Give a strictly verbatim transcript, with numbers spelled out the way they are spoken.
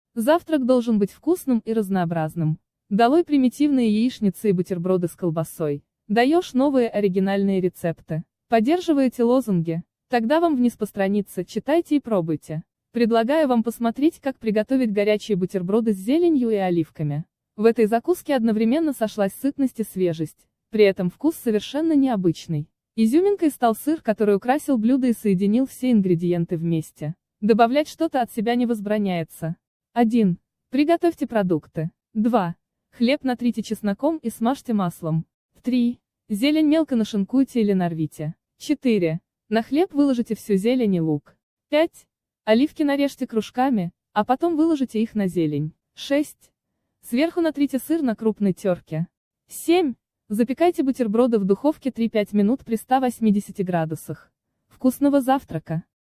Завтрак должен быть вкусным и разнообразным. Долой примитивные яичницы и бутерброды с колбасой. Даешь новые оригинальные рецепты. Поддерживаете лозунги? Тогда вам вниз по странице, читайте и пробуйте. Предлагаю вам посмотреть, как приготовить горячие бутерброды с зеленью и оливками. В этой закуске одновременно сошлась сытность и свежесть. При этом вкус совершенно необычный. Изюминкой стал сыр, который украсил блюдо и соединил все ингредиенты вместе. Добавлять что-то от себя не возбраняется. один. Приготовьте продукты. два. Хлеб натрите чесноком и смажьте маслом. три. Зелень мелко нашинкуйте или нарвите. четыре. На хлеб выложите всю зелень и лук. пять. Оливки нарежьте кружками, а потом выложите их на зелень. шесть. Сверху натрите сыр на крупной терке. семь. Запекайте бутерброды в духовке три-пять минут при ста восьмидесяти градусах. Вкусного завтрака!